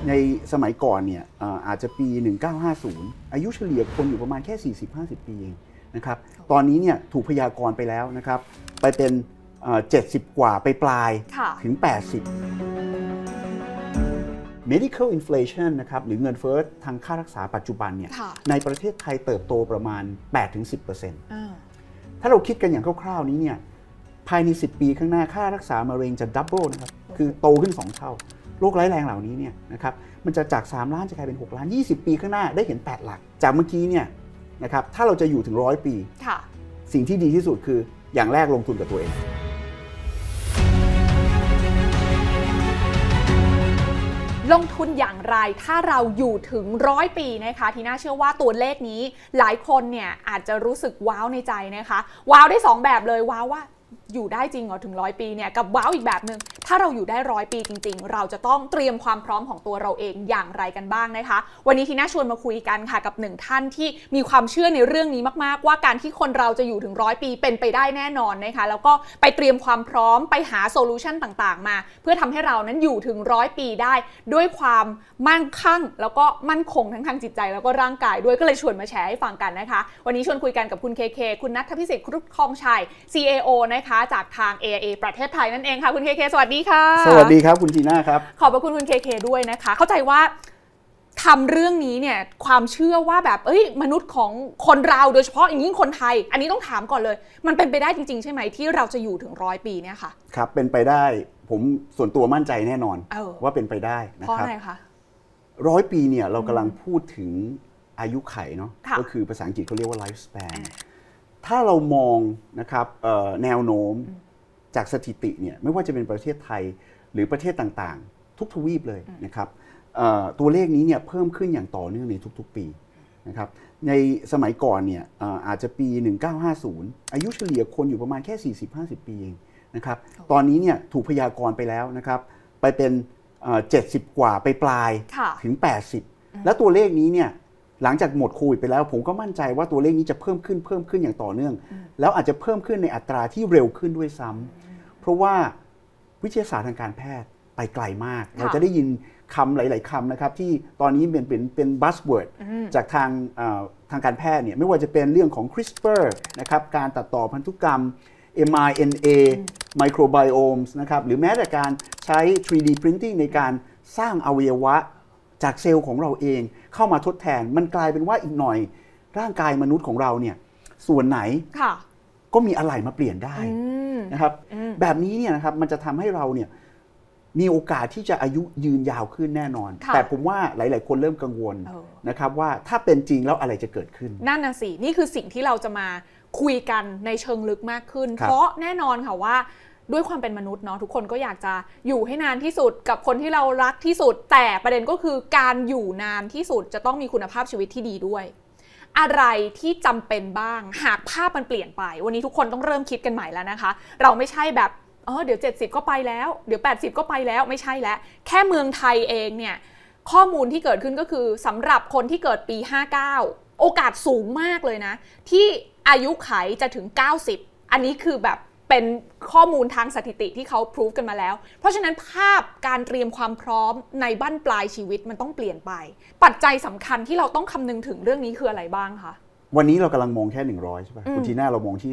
ในสมัยก่อนเนี่ยอาจจะปี 1950 อายุเฉลี่ยคนอยู่ประมาณแค่ 40-50 ปีเองนะครับตอนนี้เนี่ยถูกพยากรณ์ไปแล้วนะครับไปเป็น70 กว่าไปปลายถึง 80 medical inflation นะครับหรือเงินเฟ้อทางค่ารักษาปัจจุบันเนี่ยในประเทศไทยเติบโตประมาณ 8-10%ถ้าเราคิดกันอย่างคร่าวๆนี้เนี่ยภายใน 10 ปีข้างหน้าค่ารักษามะเร็งจะดับเบิลนะครับคือโตขึ้น 2 เท่าโรคร้ายแรงเหล่านี้เนี่ยนะครับมันจะจาก3 ล้านจะกลายเป็น6 ล้าน20 ปีข้างหน้าได้เห็น8 หลักจากเมื่อกี้เนี่ยนะครับถ้าเราจะอยู่ถึง100 ปีสิ่งที่ดีที่สุดคืออย่างแรกลงทุนกับตัวเองลงทุนอย่างไรถ้าเราอยู่ถึง100 ปีนะคะทีน่าเชื่อว่าตัวเลขนี้หลายคนเนี่ยอาจจะรู้สึกว้าวในใจนะคะว้าวได้2แบบเลยว้าวว่าอยู่ได้จริงเหรอถึง100 ปีเนี่ยกับว้าวอีกแบบหนึ่งถ้าเราอยู่ได้100 ปีจริงๆเราจะต้องเตรียมความพร้อมของตัวเราเองอย่างไรกันบ้างนะคะวันนี้ทีน่าชวนมาคุยกันค่ะกับ1 ท่านที่มีความเชื่อในเรื่องนี้มากๆว่าการที่คนเราจะอยู่ถึง100 ปีเป็นไปได้แน่นอนนะคะแล้วก็ไปเตรียมความพร้อมไปหาโซลูชันต่างๆมาเพื่อทำให้เรานั้นอยู่ถึง100 ปีได้ด้วยความมั่งคั่งแล้วก็มั่นคงทั้งทางจิตใจแล้วก็ร่างกายด้วยก็เลยชวนมาแชร์ให้ฟังกันนะคะวันนี้ชวนคุยกันกับคุณเคคุณณัฐพิสิทธิ์ครุฑคลองชัย CAO นะคะจากทาง AIA ประเทศไทยนั่นเองค่ะคุณเคสวัสดีค่ะสวัสดีครับคุณจีน่าครับขอบพระคุณเคด้วยนะคะเข้าใจว่าทำเรื่องนี้เนี่ยความเชื่อว่าแบบมนุษย์ของคนเราโดยเฉพาะอย่างยิ่งคนไทยอันนี้ต้องถามก่อนเลยมันเป็นไปได้จริงๆใช่ไหมที่เราจะอยู่ถึง100 ปีเนี่ยค่ะครับเป็นไปได้ผมส่วนตัวมั่นใจแน่นอนว่าเป็นไปได้นะครับเพราะอะไรคะ 100 ปีเนี่ยเรากำลังพูดถึงอายุไขเนาะก็คือภาษาอังกฤษเขาเรียกว่า life span ถ้าเรามองนะครับแนวโน้มจากสถิติเนี่ยไม่ว่าจะเป็นประเทศไทยหรือประเทศต่างๆทุกทวีปเลยนะครับตัวเลขนี้เนี่ยเพิ่มขึ้นอย่างต่อเนื่องในทุกๆปีนะครับในสมัยก่อนเนี่ยอาจจะปี 1950 อายุเฉลี่ยคนอยู่ประมาณแค่ 40-50 ปีเองนะครับตอนนี้เนี่ยถูกพยากรณ์ไปแล้วนะครับไปเป็น70 กว่าไปปลายถึง 80 แล้วตัวเลขนี้เนี่ยหลังจากหมดโควิดไปแล้วผมก็มั่นใจว่าตัวเลขนี้จะเพิ่มขึ้นอย่างต่อเนื่องแล้วอาจจะเพิ่มขึ้นในอัตราที่เร็วขึ้นด้วยซ้ำเพราะว่าวิทยาศาสตร์ทางการแพทย์ไปไกลมากเราจะได้ยินคำหลายๆคำนะครับที่ตอนนี้เป็นบัสเวิร์ดจากทางการแพทย์เนี่ยไม่ว่าจะเป็นเรื่องของ CRISPR นะครับการตัดต่อพันธุกรรม mRNA microbiomes นะครับหรือแม้แต่การใช้ 3D printing ในการสร้างอวัยวะจากเซลล์ของเราเองเข้ามาทดแทนมันกลายเป็นว่าอีกหน่อยร่างกายมนุษย์ของเราเนี่ยส่วนไหนก็มีอะไหล่มาเปลี่ยนได้นะครับแบบนี้เนี่ยนะครับมันจะทำให้เราเนี่ยมีโอกาสที่จะอายุยืนยาวขึ้นแน่นอนแต่ผมว่าหลายๆคนเริ่มกังวลนะครับว่าถ้าเป็นจริงแล้วอะไรจะเกิดขึ้นนั่นน่ะสินี่คือสิ่งที่เราจะมาคุยกันในเชิงลึกมากขึ้นเพราะแน่นอนค่ะว่าด้วยความเป็นมนุษย์เนาะทุกคนก็อยากจะอยู่ให้นานที่สุดกับคนที่เรารักที่สุดแต่ประเด็นก็คือการอยู่นานที่สุดจะต้องมีคุณภาพชีวิตที่ดีด้วยอะไรที่จำเป็นบ้างหากภาพมันเปลี่ยนไปวันนี้ทุกคนต้องเริ่มคิดกันใหม่แล้วนะคะเราไม่ใช่แบบเดี๋ยว70ก็ไปแล้วเดี๋ยว80ก็ไปแล้วไม่ใช่แล้วแค่เมืองไทยเองเนี่ยข้อมูลที่เกิดขึ้นก็คือสำหรับคนที่เกิดปี59โอกาสสูงมากเลยนะที่อายุไขจะถึง90อันนี้คือแบบเป็นข้อมูลทางสถิติที่เขาพิสูจกันมาแล้วเพราะฉะนั้นภาพการเตรียมความพร้อมในบั้นปลายชีวิตมันต้องเปลี่ยนไปปัจจัยสำคัญที่เราต้องคำนึงถึงเรื่องนี้คืออะไรบ้างคะวันนี้เรากำลังมองแค่100ใช่ป่ะคุณทีน่าเรามองที่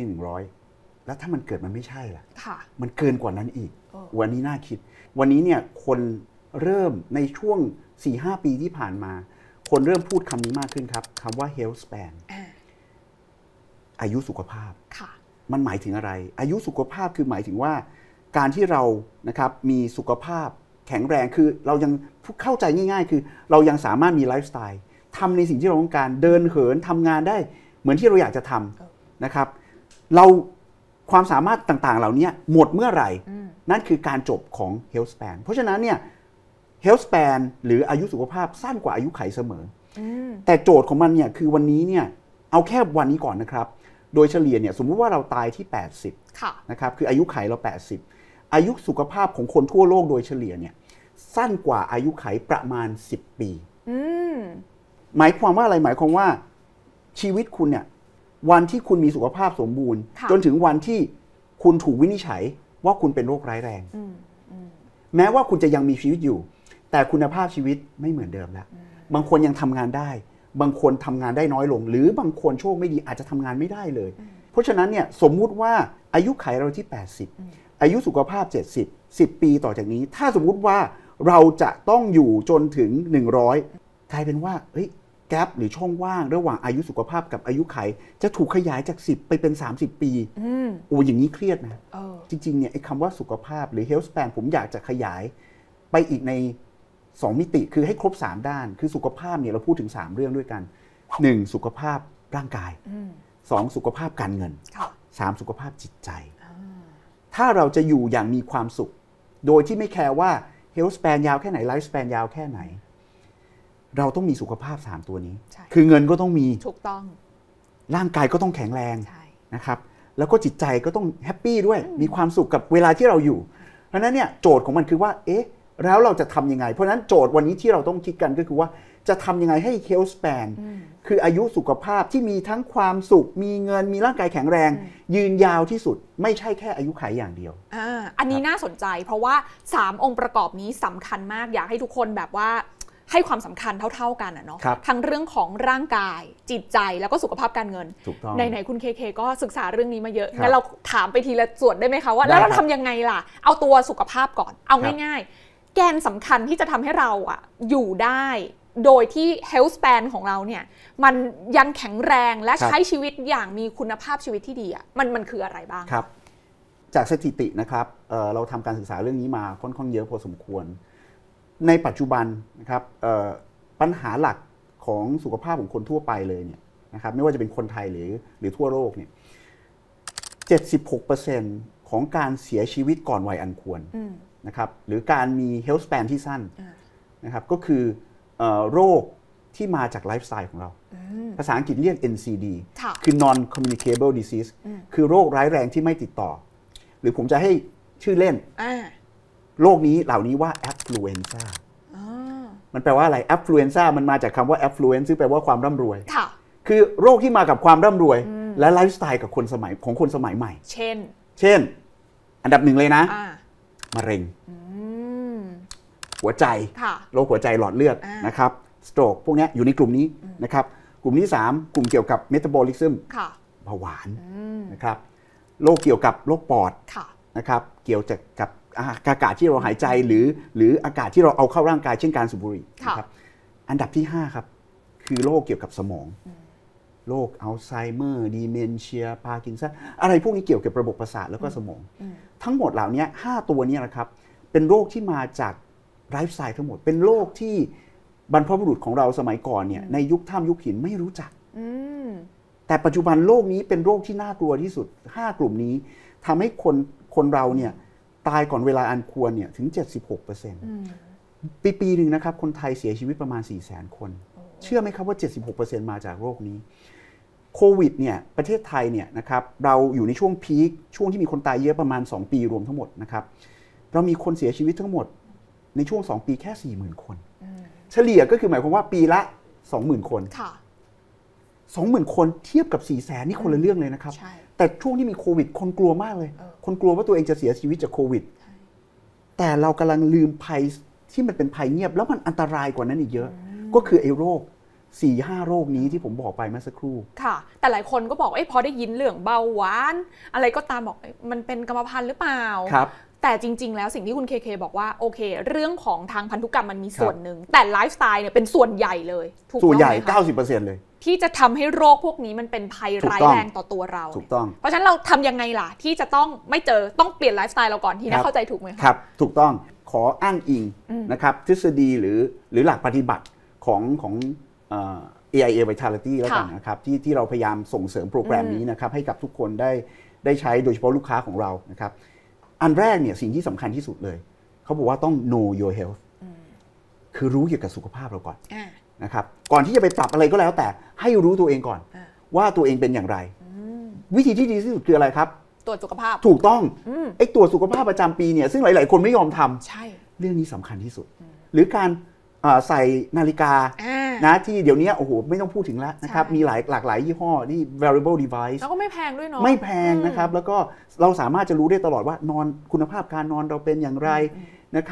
100แล้วถ้ามันเกิดมันไม่ใช่ล่ะมันเกินกว่านั้นอีกวันนี้น่าคิดวันนี้เนี่ยคนเริ่มในช่วง 4-5 ปีที่ผ่านมาคนเริ่มพูดคำนี้มากขึ้นครับคำว่า health span อายุสุขภาพมันหมายถึงอะไรอายุสุขภาพคือหมายถึงว่าการที่เรานะครับมีสุขภาพแข็งแรงคือเรายังเข้าใจง่ายๆคือเรายังสามารถมีไลฟ์สไตล์ทำในสิ่งที่เราต้องการเดินเหินทำงานได้เหมือนที่เราอยากจะทำนะครับเราความสามารถต่างๆเหล่านี้หมดเมื่อไหร่นั่นคือการจบของ health span เพราะฉะนั้นเนี่ย health span หรืออายุสุขภาพสั้นกว่าอายุไขเสมอแต่โจทย์ของมันเนี่ยคือวันนี้เนี่ยเอาแค่วันนี้ก่อนนะครับโดยเฉลี่ยเนี่ยสมมุติว่าเราตายที่80นะครับคืออายุไขเรา80อายุสุขภาพของคนทั่วโลกโดยเฉลี่ยเนี่ยสั้นกว่าอายุไขประมาณ10 ปีหมายความว่าอะไรหมายความว่าชีวิตคุณเนี่ยวันที่คุณมีสุขภาพสมบูรณ์จนถึงวันที่คุณถูกวินิจฉัยว่าคุณเป็นโรคร้ายแรงแม้ว่าคุณจะยังมีชีวิตอยู่แต่คุณภาพชีวิตไม่เหมือนเดิมแล้วบางคนยังทำงานได้บางคนทำงานได้น้อยลงหรือบางคนโชคไม่ดีอาจจะทำงานไม่ได้เลยเพราะฉะนั้นเนี่ยสมมุติว่าอายุขัยเราที่80อายุสุขภาพ10 ปีต่อจากนี้ถ้าสมมุติว่าเราจะต้องอยู่จนถึง100กลายเป็นว่าแกปหรือช่องว่างระหว่างอายุสุขภาพกับอายุขัยจะถูกขยายจาก10ไปเป็น30 ปีโอ้อย่างนี้เครียดนะจริงๆเนี่ยไอ้คำว่าสุขภาพหรือ health span ผมอยากจะขยายไปอีกใน2มิติคือให้ครบ3ด้านคือสุขภาพเนี่ยเราพูดถึง3เรื่องด้วยกัน1สุขภาพร่างกาย2สุขภาพการเงิน3สุขภาพจิตใจถ้าเราจะอยู่อย่างมีความสุขโดยที่ไม่แคร์ว่า health span ยาวแค่ไหน life span ยาวแค่ไหนเราต้องมีสุขภาพ3ตัวนี้คือเงินก็ต้องมีถูกต้องร่างกายก็ต้องแข็งแรงนะครับแล้วก็จิตใจก็ต้องแฮปปี้ด้วยมีความสุขกับเวลาที่เราอยู่เพราะนั้นเนี่ยโจทย์ของมันคือว่าแล้วเราจะทำยังไงเพราะนั้นโจทย์วันนี้ที่เราต้องคิดกันก็คือว่าจะทำยังไงให้ health span คืออายุสุขภาพที่มีทั้งความสุขมีเงินมีร่างกายแข็งแรงยืนยาวที่สุดไม่ใช่แค่อายุขัยอย่างเดียวอันนี้น่าสนใจเพราะว่า3องค์ประกอบนี้สำคัญมากอยากให้ทุกคนแบบว่าให้ความสำคัญเท่าๆกันเนาะทั้งเรื่องของร่างกายจิตใจแล้วก็สุขภาพการเงินไหนๆคุณเคก็ศึกษาเรื่องนี้มาเยอะงั้นเราถามไปทีละส่วนได้ไหมคะว่าแล้วเราทำยังไงล่ะเอาตัวสุขภาพก่อนเอาง่ายๆแกนสำคัญที่จะทำให้เราอยู่ได้โดยที่ health span ของเราเนี่ยมันยังแข็งแรงและใช้ชีวิตอย่างมีคุณภาพชีวิตที่ดีมันคืออะไรบ้างครับจากสถิตินะครับเราทำการศึกษาเรื่องนี้มาค่อนข้างเยอะพอสมควรในปัจจุบันนะครับปัญหาหลักของสุขภาพของคนทั่วไปเลยเนี่ยนะครับไม่ว่าจะเป็นคนไทยหรือทั่วโลกเนี่ย 76% ของการเสียชีวิตก่อนวัยอันควรนะครับหรือการมี health span ที่สั้นนะครับก็คือโรคที่มาจากไลฟ์สไตล์ของเราภาษาอังกฤษเรียก NCD คือ non communicable disease คือโรคร้ายแรงที่ไม่ติดต่อหรือผมจะให้ชื่อเล่นโรคนี้เหล่านี้ว่า affluenza มันแปลว่าอะไร affluenza มันมาจากคำว่า affluence ซึ่งแปลว่าความร่ำรวยคือโรคที่มากับความร่ำรวยและไลฟ์สไตล์กับคนสมัยใหม่เช่นอันดับ1เลยนะมะเร็งหัวใจโรคหัวใจหลอดเลือดนะครับสโตรกพวกนี้อยู่ในกลุ่มนี้นะครับกลุ่มที่3กลุ่มเกี่ยวกับเมตาบอลิซึมเบาหวานนะครับโรคเกี่ยวกับโรคปอดนะครับเกี่ยวกับอากาศที่เราหายใจหรืออากาศที่เราเอาเข้าร่างกายเช่นการสูบบุหรี่นะครับอันดับที่5ครับคือโรคเกี่ยวกับสมองโรคอัลไซเมอร์ดีเมนเชียพาร์กินสันอะไรพวกนี้เกี่ยวกับระบบประสาทแล้วก็สมองทั้งหมดเหล่านี้5ตัวนี้นะครับเป็นโรคที่มาจากไลฟ์สไตล์ทั้งหมดเป็นโรคที่บรรพบุรุษของเราสมัยก่อนเนี่ยในยุคถ้ำยุคหินไม่รู้จักแต่ปัจจุบันโรคนี้เป็นโรคที่น่ากลัวที่สุด5กลุ่มนี้ทำให้คนเราเนี่ยตายก่อนเวลาอันควรเนี่ยถึง 76% ปีหนึ่งนะครับคนไทยเสียชีวิตประมาณ 400,000 คนเชื่อไหมครับว่า 76% มาจากโรคนี้โควิดเนี่ยประเทศไทยเนี่ยนะครับเราอยู่ในช่วงพีคช่วงที่มีคนตายเยอะประมาณ2ปีรวมทั้งหมดนะครับเรามีคนเสียชีวิตทั้งหมดในช่วง2ปีแค่ 40,000 คนเฉลี่ยก็คือหมายความว่าปีละ 20,000 คน 20,000 คนเทียบกับ 400,000 นี่คนละเรื่องเลยนะครับแต่ช่วงที่มีโควิดคนกลัวมากเลยคนกลัวว่าตัวเองจะเสียชีวิตจากโควิดแต่เรากำลังลืมภัยที่มันเป็นภัยเงียบแล้วมันอันตรายกว่านั้นอีกเยอะก็คือไอ้โรค 4-5 โรคนี้ที่ผมบอกไปเมื่อสักครู่ค่ะแต่หลายคนก็บอกพอได้ยินเรื่องเบาหวานอะไรก็ตามบอกมันเป็นกรรมพันธุ์หรือเปล่าครับแต่จริงๆแล้วสิ่งที่คุณเคบอกว่าโอเคเรื่องของทางพันธุกรรมมันมีส่วนหนึ่งแต่ไลฟ์สไตล์เนี่ยเป็นส่วนใหญ่เลยถูกต้องไหมคะส่วนใหญ่ 90% เลยที่จะทำให้โรคพวกนี้มันเป็นภัยร้ายแรงต่อตัวเราถูกต้องเพราะฉะนั้นเราทำยังไงล่ะที่จะต้องไม่ต้องเปลี่ยนไลฟ์สไตล์เราก่อนที่น่าเข้าใจถูกไหมคะครับถูกต้องขออ้างอิงนะครับทฤษฎีหรือหลักปฏิบัติของAIA Vitality แล้วกันนะครับที่เราพยายามส่งเสริมโปรแกรมนี้นะครับให้กับทุกคนได้ใช้โดยเฉพาะลูกค้าของเรานะครับอันแรกเนี่ยสิ่งที่สำคัญที่สุดเลยเขาบอกว่าต้อง know your health คือรู้เกี่ยวกับสุขภาพเราก่อนนะครับก่อนที่จะไปปรับอะไรก็แล้วแต่ให้รู้ตัวเองก่อนว่าตัวเองเป็นอย่างไรวิธีที่ดีที่สุดคืออะไรครับตรวจสุขภาพถูกต้องไอ้ตรวจสุขภาพประจำปีเนี่ยซึ่งหลายๆคนไม่ยอมทำใช่เรื่องนี้สำคัญที่สุดหรือการใส่นาฬิกานะที่เดี๋ยวนี้โอ้โหไม่ต้องพูดถึงแล้วนะครับมีหลากหลายยี่ห้อที่ wearable device แล้วก็ไม่แพงด้วยเนาะไม่แพงนะครับแล้วก็เราสามารถจะรู้ได้ตลอดว่านอนคุณภาพการนอนเราเป็นอย่างไรนะครับ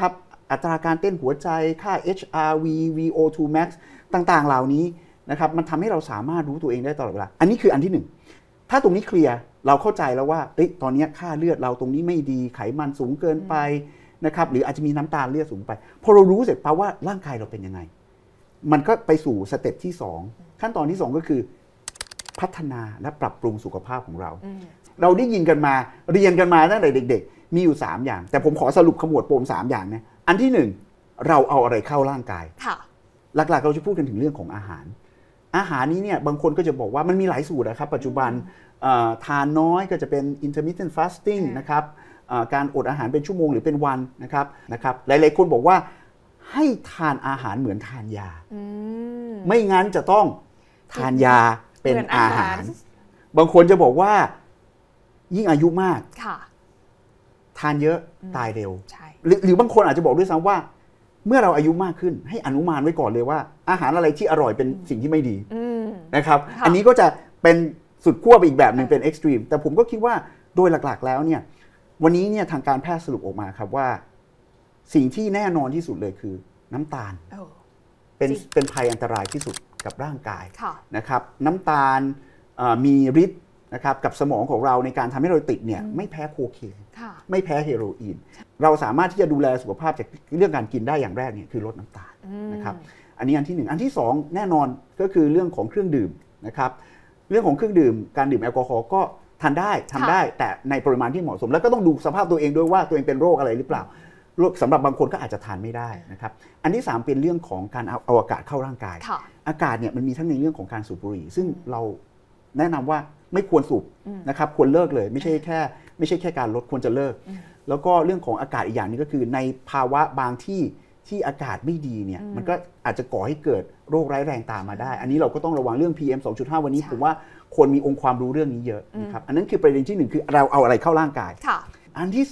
อัตราการเต้นหัวใจค่า HRV VO2 max ต่างๆเหล่านี้นะครับมันทำให้เราสามารถรู้ตัวเองได้ตลอดเวลาอันนี้คืออันที่ 1ถ้าตรงนี้เคลียร์เราเข้าใจแล้วว่าตอนนี้ค่าเลือดเราตรงนี้ไม่ดีไขมันสูงเกินไปนะครับหรืออาจจะมีน้ำตาลเลือดสูงไปพอเรารู้เสร็จแปลว่าร่างกายเราเป็นยังไงมันก็ไปสู่สเต็ปที่2ขั้นตอนที่2ก็คือพัฒนาและปรับปรุงสุขภาพของเราเราได้ยินกันมาเรียนกันมาตั้งแต่เด็กๆมีอยู่3อย่างแต่ผมขอสรุปขมวดปม3อย่างนะอันที่1เราเอาอะไรเข้าร่างกายหลักๆเราจะพูดกันถึงเรื่องของอาหารนี้เนี่ยบางคนก็จะบอกว่ามันมีหลายสูตรนะครับปัจจุบันทานน้อยก็จะเป็น intermittent fasting นะครับการอดอาหารเป็นชั่วโมงหรือเป็นวันนะครับหลายๆคนบอกว่าให้ทานอาหารเหมือนทานยาไม่งั้นจะต้องทานยาเป็นอาหารบางคนจะบอกว่ายิ่งอายุมากทานเยอะตายเร็วหรือบางคนอาจจะบอกด้วยซ้ำว่าเมื่อเราอายุมากขึ้นให้อนุมานไว้ก่อนเลยว่าอาหารอะไรที่อร่อยเป็นสิ่งที่ไม่ดีนะครับอันนี้ก็จะเป็นสุดขั้วไปอีกแบบหนึ่งเป็นเอ็กซ์ตรีมแต่ผมก็คิดว่าโดยหลักๆแล้วเนี่ยวันนี้เนี่ยทางการแพทย์สรุปออกมาครับว่าสิ่งที่แน่นอนที่สุดเลยคือน้ำตาลเป็นภัยอันตรายที่สุดกับร่างกายนะครับน้ำตาลมีฤทธิ์นะครับกับสมองของเราในการทำให้เราติดเนี่ยไม่แพ้โคเคนไม่แพ้เฮโรอีนเราสามารถที่จะดูแลสุขภาพจากเรื่องการกินได้อย่างแรกเนี่ยคือลดน้ำตาลนะครับอันนี้อันที่1อันที่2แน่นอนก็คือเรื่องของเครื่องดื่มนะครับเรื่องของเครื่องดื่มการดื่มแอลกอฮอล์ก็ทำได้แต่ในปริมาณที่เหมาะสมแล้วก็ต้องดูสภาพตัวเองด้วยว่าตัวเองเป็นโรคอะไรหรือเปล่าสำหรับบางคนก็อาจจะทานไม่ได้นะครับอันที่3เป็นเรื่องของการเอาอากาศเข้าร่างกายอากาศเนี่ยมันมีทั้งในเรื่องของการสูบบุหรี่ซึ่งเราแนะนำว่าไม่ควรสูบนะครับควรเลิกเลยไม่ใช่แค่การลดควรจะเลิกแล้วก็เรื่องของอากาศอีกอย่างนึงก็คือในภาวะบางที่อากาศไม่ดีเนี่ยมันก็อาจจะก่อให้เกิดโรคร้ายแรงตามมาได้อันนี้เราก็ต้องระวังเรื่อง PM 2.5 วันนี้ผมว่าคนมีองค์ความรู้เรื่องนี้เยอะนะครับอันนั้นคือประเด็นที่1คือเราเอาอะไรเข้าร่างกายอันที่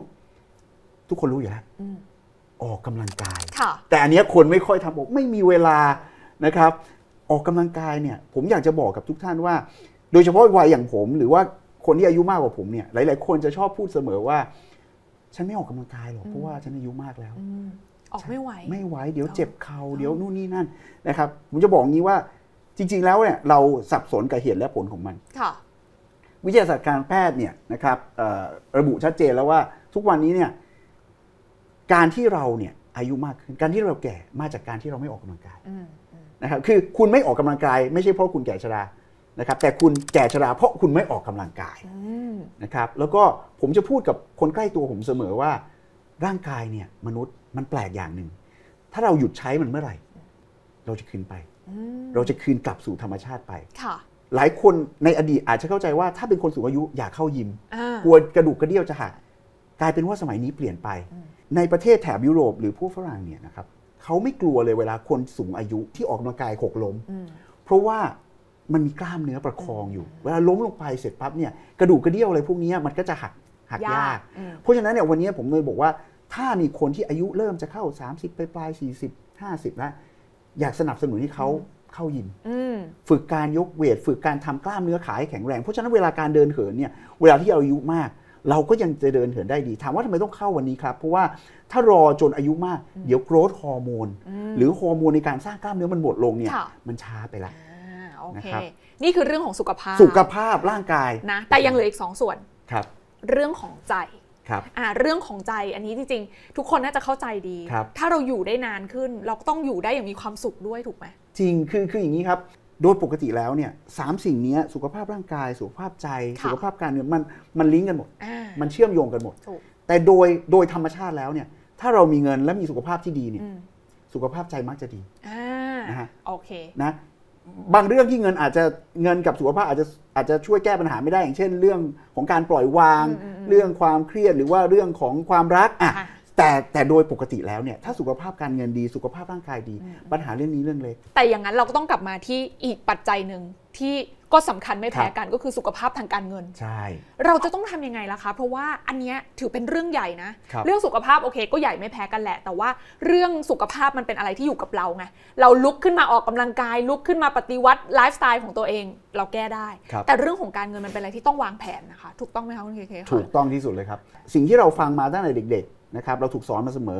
2ทุกคนรู้อยู่แล้วออกกำลังกายแต่อันนี้คนไม่ค่อยทำบอกไม่มีเวลานะครับออกกำลังกายเนี่ยผมอยากจะบอกกับทุกท่านว่าโดยเฉพาะวัยอย่างผมหรือว่าคนที่อายุมากกว่าผมเนี่ยหลายๆคนจะชอบพูดเสมอว่าฉันไม่ออกกำลังกายหรอกเพราะว่าฉันอายุมากแล้วออกไม่ไหวเดี๋ยวเจ็บเข่าเดี๋ยวนู่นนี่นั่นนะครับผมจะบอกงี้ว่าจริงๆแล้วเนี่ยเราสับสนกับเหตุและผลของมันวิทยาศาสตร์การแพทย์เนี่ยนะครับระบุชัดเจนแล้วว่าทุกวันนี้เนี่ยการที่เราเนี่ยอายุมากขึ้นการที่เราแก่มาจากการที่เราไม่ออกกำลังกายนะครับคือคุณไม่ออกกำลังกายไม่ใช่เพราะคุณแก่ชรานะครับแต่คุณแก่ชราเพราะคุณไม่ออกกำลังกายนะครับแล้วก็ผมจะพูดกับคนใกล้ตัวผมเสมอว่าร่างกายเนี่ยมนุษย์มันแปลกอย่างหนึ่งถ้าเราหยุดใช้มันเมื่อไหร่เราจะคืนไปเราจะคืนกลับสู่ธรรมชาติไปหลายคนในอดีตอาจจะเข้าใจว่าถ้าเป็นคนสูงอายุอยากเข้ายิมกลัวกระดูกกระเดี่ยวจะหักกลายเป็นว่าสมัยนี้เปลี่ยนไปในประเทศแถบยุโรปหรือพวกฝรั่งเนี่ยนะครับเขาไม่กลัวเลยเวลาคนสูงอายุที่ออกกำลังกายหกล้มเพราะว่ามันมีกล้ามเนื้อประคองอยู่เวลาล้มลงไปเสร็จปั๊บเนี่ยกระดูกกระเดี่ยวอะไรพวกนี้มันก็จะหักยากเพราะฉะนั้นเนี่ยวันนี้ผมเลยบอกว่าถ้ามีคนที่อายุเริ่มจะเข้า30ปลาย40 50แล้วอยากสนับสนุนให้เขาเข้ายิมฝึกการยกเวทฝึกการทำกล้ามเนื้อขาให้แข็งแรงเพราะฉะนั้นเวลาการเดินเหินเนี่ยเวลาที่เราอายุมากเราก็ยังจะเดินเหินได้ดีถามว่าทำไมต้องเข้าวันนี้ครับเพราะว่าถ้ารอจนอายุมากเดี๋ยวโกรทฮอร์โมนหรือฮอร์โมนในการสร้างกล้ามเนื้อมันหมดลงเนี่ยมันช้าไปละโอเคนี่คือเรื่องของสุขภาพร่างกายนะแต่ยังเหลืออีก2ส่วนครับเรื่องของใจเรื่องของใจอันนี้จริงๆทุกคนน่าจะเข้าใจดีถ้าเราอยู่ได้นานขึ้นเราก็ต้องอยู่ได้อย่างมีความสุขด้วยถูกไหมจริงคืออย่างนี้ครับโดยปกติแล้วเนี่ย3สิ่งนี้สุขภาพร่างกายสุขภาพใจสุขภาพการเงินมันลิงก์กันหมดมันเชื่อมโยงกันหมดแต่โดยธรรมชาติแล้วเนี่ยถ้าเรามีเงินและมีสุขภาพที่ดีเนี่ยสุขภาพใจมักจะดีนะฮะโอเคนะบางเรื่องที่เงินกับสุขภาพอาจจะช่วยแก้ปัญหาไม่ได้อย่างเช่นเรื่องของการปล่อยวางเรื่องความเครียดหรือว่าเรื่องของความรักแต่โดยปกติแล้วเนี่ยถ้าสุขภาพการเงินดีสุขภาพร่างกายดีปัญหาเรื่องนี้เรื่องเล็กแต่อย่างนั้นเราก็ต้องกลับมาที่อีกปัจจัยหนึ่งที่ก็สำคัญไม่แพ้กันก็คือสุขภาพทางการเงินใช่เราจะต้องทำยังไงล่ะคะเพราะว่าอันนี้ถือเป็นเรื่องใหญ่นะเรื่องสุขภาพโอเคก็ใหญ่ไม่แพ้กันแหละแต่ว่าเรื่องสุขภาพมันเป็นอะไรที่อยู่กับเราไงเราลุกขึ้นมาออกกำลังกายลุกขึ้นมาปฏิวัติไลฟ์สไตล์ของตัวเองเราแก้ได้แต่เรื่องของการเงินมันเป็นอะไรที่ต้องวางแผนนะคะถูกต้องไหมคะคุณเคถูกต้องที่สุดเลยครับสิ่งที่เราฟังมาตั้งแต่เด็กๆนะครับเราถูกสอนมาเสมอ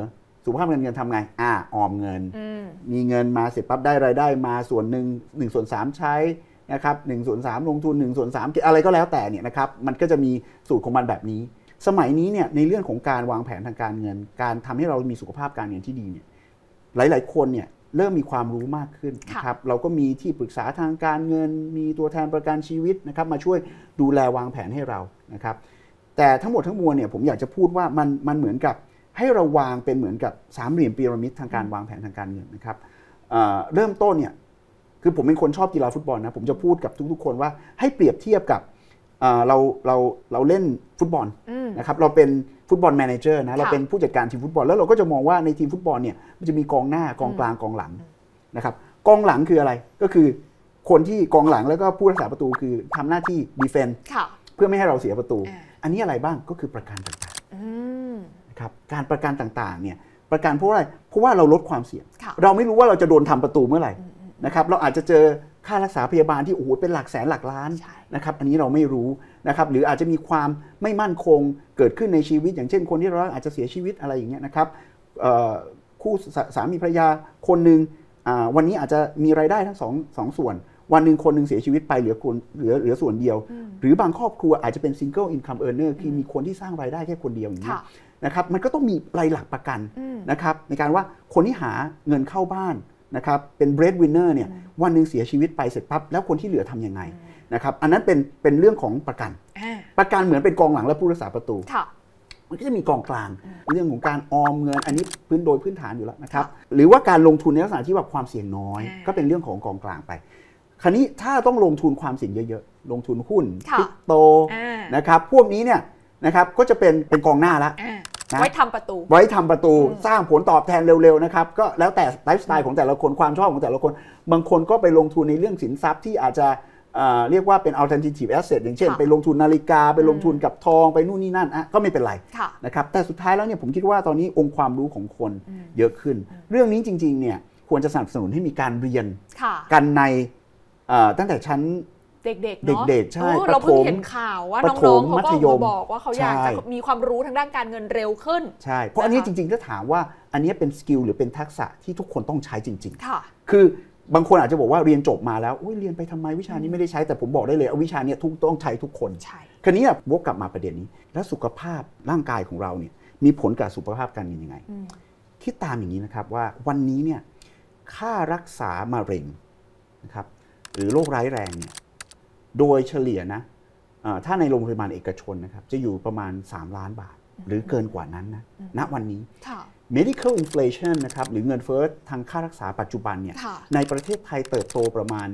สุขภาพการเงินทำไงออมเงินมีเงินมาเสร็จปั๊บได้รายได้มาส่วนหนึ่ง1/3ใช้นะครับ1/3ลงทุน1/3อะไรก็แล้วแต่เนี่ยนะครับมันก็จะมีสูตรของมันแบบนี้สมัยนี้เนี่ยในเรื่องของการวางแผนทางการเงินการทำให้เรามีสุขภาพการเงินที่ดีเนี่ยหลายๆคนเนี่ยเริ่มมีความรู้มากขึ้นนะครับเราก็มีที่ปรึกษาทางการเงินมีตัวแทนประกันชีวิตนะครับมาช่วยดูแลวางแผนให้เรานะครับแต่ทั้งหมดทั้งมวลเนี่ยผมอยากจะพูดว่ามันเหมือนกับให้เราวางเป็นเหมือนกับสามเหลี่ยมพีระมิดทางการวางแผนทางการเงินนะครับเริ่มต้นเนี่ยคือผมเป็นคนชอบกีฬาฟุตบอลนะผมจะพูดกับทุกๆคนว่าให้เปรียบเทียบกับเราเล่นฟุตบอลนะครับเราเป็นฟุตบอลแมเนเจอร์นะเราเป็นผู้จัดการทีมฟุตบอลแล้วเราก็จะมองว่าในทีมฟุตบอลเนี่ยมันจะมีกองหน้ากองกลางกองหลังนะครับกองหลังคืออะไรก็คือคนที่กองหลังแล้วก็ผู้รักษาประตูคือทำหน้าที่ดีเฟนส์เพื่อไม่ให้เราเสียประตูอันนี้อะไรบ้างก็คือประกันต่างๆนะครับการประกันต่างๆเนี่ยประกันเพราะอะไรเพราะว่าเราลดความเสี่ยงเราไม่รู้ว่าเราจะโดนทำประตูเมื่อไหร่นะครับเราอาจจะเจอค่ารักษาพยาบาลที่โอ้โหเป็นหลักแสนหลักล้านนะครับอันนี้เราไม่รู้นะครับหรืออาจจะมีความไม่มั่นคงเกิดขึ้นในชีวิตอย่างเช่นคนที่เราอาจจะเสียชีวิตอะไรอย่างเงี้ยนะครับคู่สามีภรรยาคนหนึ่งวันนี้อาจจะมีรายได้ทั้งสองส่วนวันหนึ่งคนหนึ่งเสียชีวิตไปเหลือส่วนเดียวหรือบางครอบครัวอาจจะเป็น single income earner คือมีคนที่สร้างรายได้แค่คนเดียวอย่างนี้นะครับมันก็ต้องมีรายหลักประกันนะครับในการว่าคนที่หาเงินเข้าบ้านนะครับเป็น bread winner เนี่ยวันหนึ่งเสียชีวิตไปเสร็จปั๊บแล้วคนที่เหลือทำยังไงนะครับอันนั้นเป็นเรื่องของประกันเหมือนเป็นกองหลังและผู้รักษาประตูมันก็จะมีกองกลางเรื่องของการออมเงินอันนี้โดยพื้นฐานอยู่แล้วนะครับหรือว่าการลงทุนในลักษณะที่ว่าความเสี่ยงน้อยก็เป็นเรื่องของกองกลางไปคราวนี้ถ้าต้องลงทุนความเสี่ยงเยอะๆลงทุนหุ้นคริปโตนะครับพวกนี้เนี่ยนะครับก็จะเป็นกองหน้าละไว้ทำประตูสร้างผลตอบแทนเร็วๆนะครับก็แล้วแต่ไลฟ์สไตล์ของแต่ละคนความชอบของแต่ละคนบางคนก็ไปลงทุนในเรื่องสินทรัพย์ที่อาจจะเรียกว่าเป็น alternative asset อย่างเช่นไปลงทุนนาฬิกาไปลงทุนกับทองไปนู่นนี่นั่นก็ไม่เป็นไรนะครับแต่สุดท้ายแล้วเนี่ยผมคิดว่าตอนนี้องค์ความรู้ของคนเยอะขึ้นเรื่องนี้จริงๆเนี่ยควรจะสนับสนุนให้มีการเรียนกันในตั้งแต่ชั้นเด็กๆเนาะใช่เราเพิ่งเห็นข่าวว่าน้องๆเขาก็มาบอกว่าเขาอยากจะมีความรู้ทางด้านการเงินเร็วขึ้นใช่เพราะอันนี้จริงๆถ้าถามว่าอันนี้เป็นสกิลหรือเป็นทักษะที่ทุกคนต้องใช้จริงๆคือบางคนอาจจะบอกว่าเรียนจบมาแล้วเรียนไปทำไมวิชานี้ไม่ได้ใช้แต่ผมบอกได้เลยวิชานี้ต้องใช้ทุกคนคราวนี้วกกลับมาประเด็นนี้แล้วสุขภาพร่างกายของเราเนี่ยมีผลกับสุขภาพการเงินยังไงคิดตามอย่างนี้นะครับว่าวันนี้เนี่ยค่ารักษามะเร็งนะครับหรือโรคร้ายแรงเนี่ยโดยเฉลี่ยนะถ้าในโรงพยาบาลเอกชนนะครับจะอยู่ประมาณ3 ล้านบาทหรือเกินกว่านั้นนะณวันนี้ medical inflation นะครับหรือเงินเฟ้อทางค่ารักษาปัจจุบันเนี่ยในประเทศไทยเติบโตประมาณ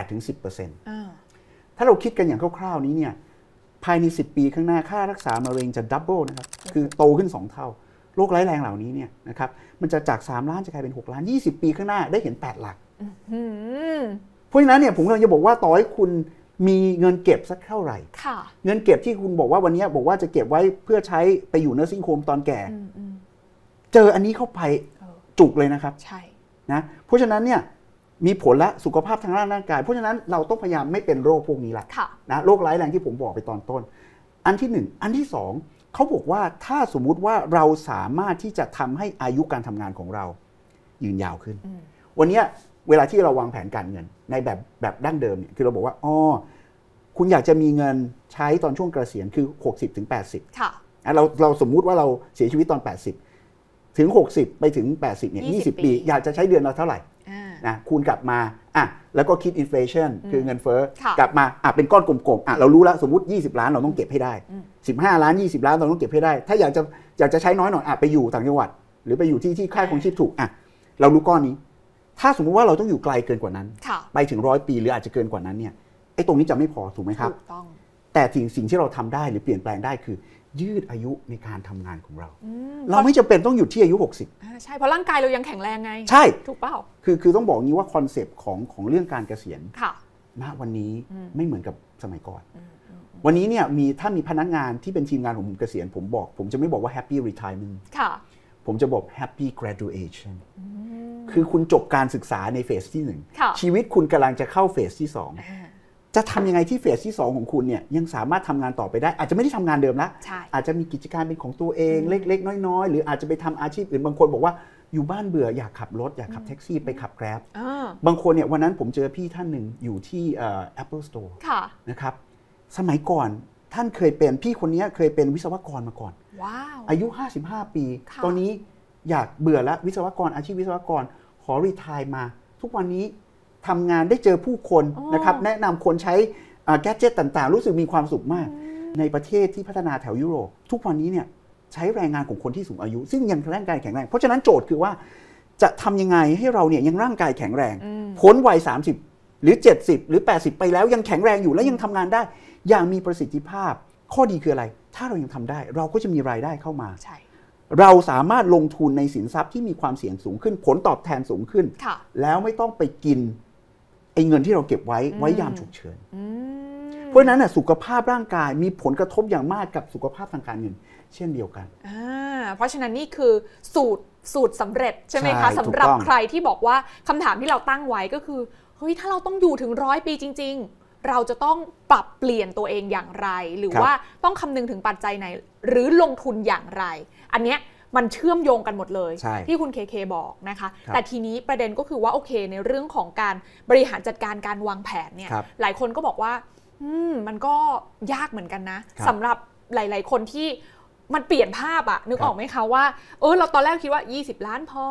8-10% ถ้าเราคิดกันอย่างคร่าวๆนี้เนี่ยภายใน10 ปีข้างหน้าค่ารักษามะเร็งจะดับเบิลนะครับคือโตขึ้น2 เท่าโรคร้ายแรงเหล่านี้เนี่ยนะครับมันจะจาก3 ล้านจะกลายเป็น6 ล้าน20 ปีข้างหน้าได้เห็น8 หลักเพราะฉะนั้นเนี่ยผมกำลังจะบอกว่าต่อให้คุณมีเงินเก็บสักเท่าไหร่เงินเก็บที่คุณบอกว่าวันนี้บอกว่าจะเก็บไว้เพื่อใช้ไปอยู่nursing homeตอนแก่เจออันนี้เข้าไปจุกเลยนะครับใช่นะเพราะฉะนั้นเนี่ยมีผลและสุขภาพทางร่างกายเพราะฉะนั้นเราต้องพยายามไม่เป็นโรคพวกนี้ละนะโรคร้ายแรงที่ผมบอกไปตอนต้นอันที่1อันที่2เขาบอกว่าถ้าสมมุติว่าเราสามารถที่จะทำให้อายุการทำงานของเรายืนยาวขึ้นวันนี้เวลาที่เราวางแผนการเงินในแบบดั้งเดิมเนี่ยคือเราบอกว่าคุณอยากจะมีเงินใช้ตอนช่วงเกษียณคือ 60-80 ค่ะเราสมมุติว่าเราเสียชีวิตตอน80ถึง60ไปถึง80เนี่ย20 ปีอยากจะใช้เดือนละเท่าไหร่นะคูณกลับมาแล้วก็คิดอินฟลชันคือเงินเฟ้อกลับมาเป็นก้อนกลมๆเรารู้แล้วสมมุติ20 ล้านเราต้องเก็บให้ได้15 ล้าน20 ล้านเราต้องเก็บให้ได้ถ้าอยากจะใช้น้อยหน่อยไปอยู่ต่างจังหวัดหรือไปอยู่ที่ค่าครองชีพถูกเรารู้ก้อนนี้ถ้าสมมุติว่าเราต้องอยู่ไกลเกินกว่านั้นไปถึง100 ปีหรืออาจจะเกินกว่านั้นเนี่ยไอ้ตรงนี้จะไม่พอถูกไหมครับถูกต้องแต่สิ่งที่เราทำได้หรือเปลี่ยนแปลงได้คือยืดอายุในการทำงานของเราเราไม่จำเป็นต้องอยู่ที่อายุ60 ใช่เพราะร่างกายเรายังแข็งแรงไงใช่ถูกเปล่าคือต้องบอกงี้ว่าคอนเซปต์ของเรื่องการเกษียณณวันนี้ไม่เหมือนกับสมัยก่อนวันนี้เนี่ยถ้ามีพนักงานที่เป็นทีมงานของผมเกษียณผมจะไม่บอกว่า happy retirement ผมจะบอก happy graduation คือคุณจบการศึกษาในเฟสที่1ชีวิตคุณกำลังจะเข้าเฟสที่2 จะทำยังไงที่เฟสที่2ของคุณเนี่ยยังสามารถทำงานต่อไปได้อาจจะไม่ได้ทำงานเดิมละอาจจะมีกิจการเป็นของตัวเองเล็กๆน้อยๆหรืออาจจะไปทำอาชีพอื่นบางคนบอกว่าอยู่บ้านเบื่ออยากขับรถอยากขับแท็กซี่ไปขับแกร็บบางคนเนี่ยวันนั้นผมเจอพี่ท่านหนึ่งอยู่ที่ Apple Store นะครับสมัยก่อนท่านเคยเป็นพี่คนนี้เคยเป็นวิศวกรมาก่อนอายุ55 ปีตอนนี้อยากเบื่อแล้ววิศวกรอาชีพวิศวกรขอรีไทร์มาทุกวันนี้ทำงานได้เจอผู้คนนะครับแนะนำคนใช้แกดเจ็ตต่างๆรู้สึกมีความสุขมากในประเทศที่พัฒนาแถวยุโรปทุกวันนี้เนี่ยใช้แรงงานของคนที่สูงอายุซึ่งยังร่างกายแข็งแรงเพราะฉะนั้นโจทย์คือว่าจะทำยังไงให้เราเนี่ยยังร่างกายแข็งแรงพ้นวัย30หรือ70หรือ80ไปแล้วยังแข็งแรงอยู่และยังทำงานได้อย่างมีประสิทธิภาพข้อดีคืออะไรถ้าเรายังทำได้เราก็จะมีรายได้เข้ามาเราสามารถลงทุนในสินทรัพย์ที่มีความเสี่ยงสูงขึ้นผลตอบแทนสูงขึ้นแล้วไม่ต้องไปกินไอ้เงินที่เราเก็บไว้ยามฉุกเฉินเพราะฉะนั้นสุขภาพร่างกายมีผลกระทบอย่างมากกับสุขภาพทางการเงินเช่นเดียวกันเพราะฉะนั้นนี่คือสูตรสำเร็จใช่ไหมคะสำหรับใครที่บอกว่าคำถามที่เราตั้งไว้ก็คือเฮ้ยถ้าเราต้องอยู่ถึง100 ปีจริงๆเราจะต้องปรับเปลี่ยนตัวเองอย่างไรหรือว่าต้องคำนึงถึงปัจจัยไหนหรือลงทุนอย่างไรอันเนี้ยมันเชื่อมโยงกันหมดเลยที่คุณเคบอกนะคะแต่ทีนี้ประเด็นก็คือว่าโอเคในเรื่องของการบริหารจัดการการวางแผนเนี่ยหลายคนก็บอกว่ามันก็ยากเหมือนกันนะสำหรับหลายๆคนที่มันเปลี่ยนภาพอะนึกออกไหมคะว่าเราตอนแรกคิดว่า20 ล้านพอ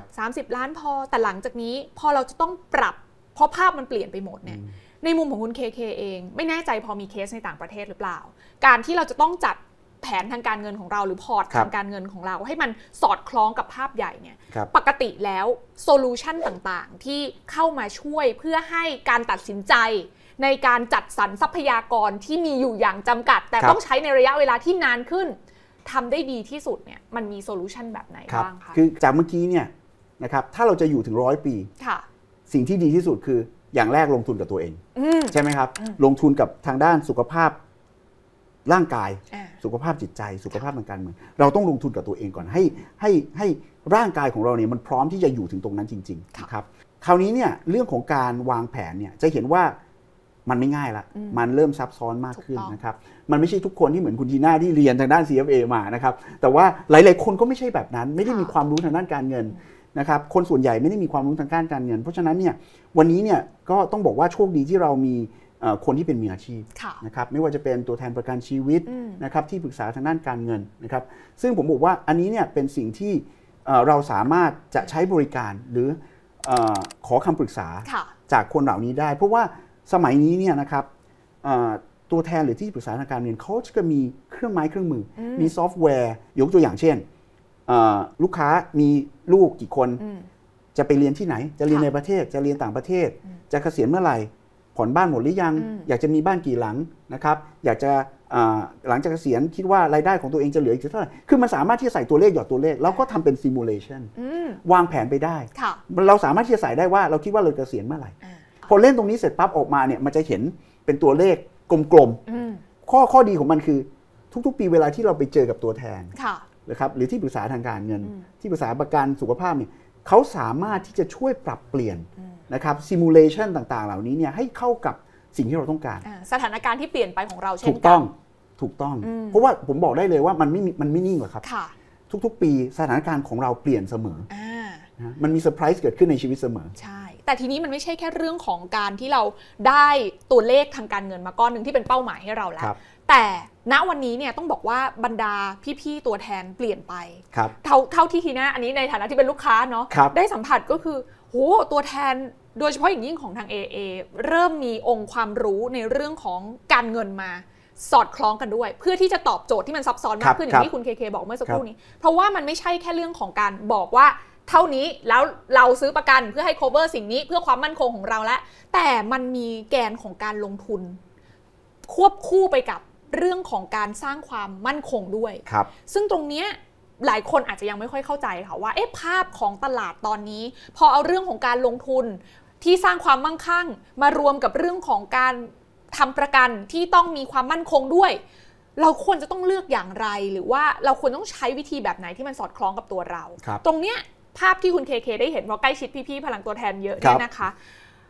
30 ล้านพอแต่หลังจากนี้พอเราจะต้องปรับเพราะภาพมันเปลี่ยนไปหมดเนี่ยในมุมของคุณเคเองไม่แน่ใจพอมีเคสในต่างประเทศหรือเปล่าการที่เราจะต้องจัดแผนทางการเงินของเราหรือพอร์ตทางการเงินของเราให้มันสอดคล้องกับภาพใหญ่เนี่ยปกติแล้วโซลูชันต่างๆที่เข้ามาช่วยเพื่อให้การตัดสินใจในการจัดสรรทรัพยากรที่มีอยู่อย่างจำกัดแต่ต้องใช้ในระยะเวลาที่นานขึ้นทำได้ดีที่สุดเนี่ยมันมีโซลูชันแบบไหนบ้างคะคือจากเมื่อกี้เนี่ยนะครับถ้าเราจะอยู่ถึง100 ปีสิ่งที่ดีที่สุดคืออย่างแรกลงทุนกับตัวเองใช่ไหมครับลงทุนกับทางด้านสุขภาพร่างกายสุขภาพจิตใจสุขภาพทางการเมืองเราต้องลงทุนกับตัวเองก่อนให้ร่างกายของเราเนี่ยมันพร้อมที่จะอยู่ถึงตรงนั้นจริงๆนะครับคราวนี้เนี่ยเรื่องของการวางแผนเนี่ยจะเห็นว่ามันไม่ง่ายละมันเริ่มซับซ้อนมากขึ้นนะครับมันไม่ใช่ทุกคนที่เหมือนคุณทีน่าที่เรียนทางด้าน CFA มานะครับแต่ว่าหลายๆคนก็ไม่ใช่แบบนั้นไม่ได้มีความรู้ทางด้านการเงินนะครับคนส่วนใหญ่ไม่ได้มีความรู้ทางด้านการเงินเพราะฉะนั้นเนี่ยวันนี้เนี่ยก็ต้องบอกว่าโชคดีที่เรามีคนที่เป็นมืออาชีพนะครับไม่ว่าจะเป็นตัวแทนประกันชีวิตนะครับที่ปรึกษาทางด้านการเงินนะครับซึ่งผมบอกว่าอันนี้เนี่ยเป็นสิ่งที่เราสามารถจะใช้บริการหรือขอคำปรึกษาจากคนเหล่านี้ได้เพราะว่าสมัยนี้เนี่ยนะครับตัวแทนหรือที่ปรึกษาทางการเงินเขาจะมีเครื่องไม้เครื่องมือมีซอฟต์แวร์ยกตัวอย่างเช่นลูกค้ามีลูกกี่คนจะไปเรียนที่ไหนจะเรียนในประเทศจะเรียนต่างประเทศจะเกษียณเมื่อไหร่ผ่อนบ้านหมดหรือยังอยากจะมีบ้านกี่หลังนะครับอยากจะหลังจากเกษียณคิดว่ารายได้ของตัวเองจะเหลืออีกเท่าไหร่คือมันสามารถที่จะใส่ตัวเลขหยอดตัวเลขแล้วก็ทำเป็นซิมูเลชันวางแผนไปได้เราสามารถที่จะใส่ได้ว่าเราคิดว่าเราเกษียณเมื่อไหร่พอเล่นตรงนี้เสร็จปั๊บออกมาเนี่ยมันจะเห็นเป็นตัวเลขกลมๆข้อดีของมันคือทุกๆปีเวลาที่เราไปเจอกับตัวแทนนะครับหรือที่ปรึกษาทางการเงินที่ปรึกษาประกันสุขภาพเนี่ยเขาสามารถที่จะช่วยปรับเปลี่ยนนะครับซิมูเลชันต่างๆเหล่านี้เนี่ยให้เข้ากับสิ่งที่เราต้องการสถานการณ์ที่เปลี่ยนไปของเราเช่นกันถูกต้องเพราะว่าผมบอกได้เลยว่ามันไม่นิ่งหรอกครับทุกๆปีสถานการณ์ของเราเปลี่ยนเสมอมันมีเซอร์ไพรส์เกิดขึ้นในชีวิตเสมอใช่แต่ทีนี้มันไม่ใช่แค่เรื่องของการที่เราได้ตัวเลขทางการเงินมาก้อนหนึ่งที่เป็นเป้าหมายให้เราแล้วแต่ณวันนี้เนี่ยต้องบอกว่าบรรดาพี่ๆตัวแทนเปลี่ยนไปเท่าที่ทีน่าอันนี้ในฐานะที่เป็นลูกค้าเนาะได้สัมผัสก็คือโหตัวแทนโดยเฉพาะอย่างยิ่งของทาง AA เริ่มมีองค์ความรู้ในเรื่องของการเงินมาสอดคล้องกันด้วยเพื่อที่จะตอบโจทย์ที่มันซับซ้อนมากขึ้นอย่างที่คุณเคบอกเมื่อสักครู่นี้เพราะว่ามันไม่ใช่แค่เรื่องของการบอกว่าเท่านี้แล้วเราซื้อประกันเพื่อให้ cover สิ่งนี้เพื่อความมั่นคงของเราแล้วแต่มันมีแกนของการลงทุนควบคู่ไปกับเรื่องของการสร้างความมั่นคงด้วยซึ่งตรงนี้หลายคนอาจจะยังไม่ค่อยเข้าใจค่ะว่าภาพของตลาดตอนนี้พอเอาเรื่องของการลงทุนที่สร้างความมั่งคั่งมารวมกับเรื่องของการทำประกันที่ต้องมีความมั่นคงด้วยเราควรจะต้องเลือกอย่างไรหรือว่าเราควรต้องใช้วิธีแบบไหนที่มันสอดคล้องกับตัวเราตรงเนี้ยภาพที่คุณเคได้เห็นเพราะใกล้ชิดพี่ๆพลังตัวแทนเยอะเนี่ยนะคะ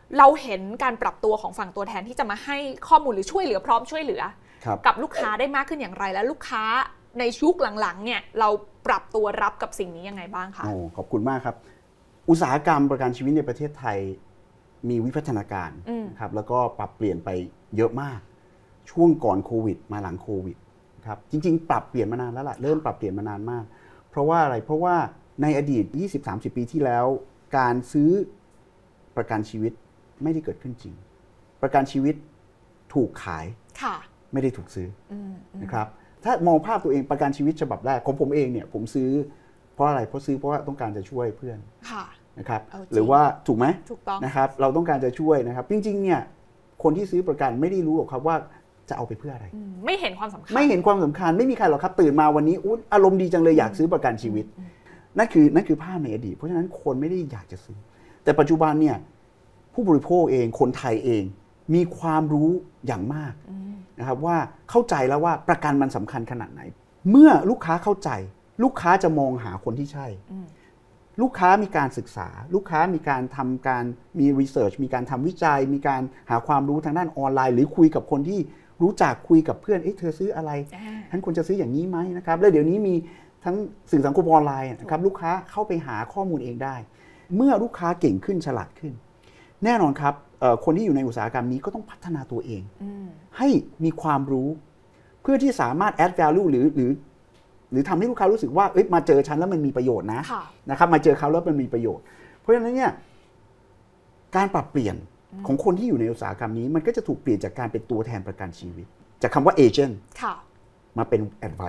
เราเห็นการปรับตัวของฝั่งตัวแทนที่จะมาให้ข้อมูลหรือช่วยเหลือพร้อมช่วยเหลือกับลูกค้าได้มากขึ้นอย่างไรและลูกค้าในยุคหลังๆเนี่ยเราปรับตัวรับกับสิ่งนี้ยังไงบ้างคะขอบคุณมากครับอุตสาหกรรมประกันชีวิตในประเทศไทยมีวิวัฒนาการครับแล้วก็ปรับเปลี่ยนไปเยอะมากช่วงก่อนโควิดมาหลังโควิดครับจริงๆปรับเปลี่ยนมานานแล้วล่ะเริ่มปรับเปลี่ยนมานานมากเพราะว่าอะไรเพราะว่าในอดีต 20-30 ปีที่แล้วการซื้อประกันชีวิตไม่ได้เกิดขึ้นจริงประกันชีวิตถูกขายไม่ได้ถูกซื้อนะครับถ้ามองภาพตัวเองประกันชีวิตฉบับแรกของผมเองเนี่ยผมซื้อเพราะอะไรเพราะว่าต้องการจะช่วยเพื่อนนะครับหรือว่าถูกไหมถูกต้องนะครับเราต้องการจะช่วยนะครับจริงๆเนี่ยคนที่ซื้อประกันไม่ได้รู้หรอกครับว่าจะเอาไปเพื่ออะไรไม่เห็นความสำคัญไม่เห็นความสำคัญไม่มีใครหรอกครับตื่นมาวันนี้อารมณ์ดีจังเลยอยากซื้อประกันชีวิตนั่นคือภาพในอดีตเพราะฉะนั้นคนไม่ได้อยากจะซื้อแต่ปัจจุบันเนี่ยผู้บริโภคเองคนไทยเองมีความรู้อย่างมากนะครับว่าเข้าใจแล้วว่าประกันมันสำคัญขนาดไหนเมื่อลูกค้าเข้าใจลูกค้าจะมองหาคนที่ใช่ลูกค้ามีการศึกษาลูกค้ามีการทำการมีรีเสิร์ชมีการทำวิจัยมีการหาความรู้ทางด้านออนไลน์หรือคุยกับคนที่รู้จักคุยกับเพื่อนเธอซื้ออะไรฉันควรจะซื้ออย่างนี้ไหมนะครับแล้วเดี๋ยวนี้มีทั้งสื่อสังคมออนไลน์นะครับลูกค้าเข้าไปหาข้อมูลเองได้เมื่อลูกค้าเก่งขึ้นฉลาดขึ้นแน่นอนครับคนที่อยู่ในอุตสาหกรรมนี้ก็ต้องพัฒนาตัวเองให้มีความรู้เพื่อที่สามารถ add value หรือทำให้ลูกค้ารู้สึกว่ามาเจอฉันแล้วมันมีประโยชน์นะครับมาเจอเขาแล้วมันมีประโยชน์เพราะฉะนั้นเนี่ยการปรับเปลี่ยนของคนที่อยู่ในอุตสาหกรรมนี้มันก็จะถูกเปลี่ยนจากการเป็นตัวแทนประกันชีวิตจากคำว่า agent มาเป็น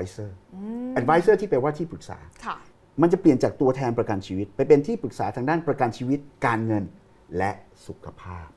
advisor ที่แปลว่าที่ปรึกษามันจะเปลี่ยนจากตัวแทนประกันชีวิตไปเป็นที่ปรึกษาทางด้านประกันชีวิตการเงินและสุขภาพ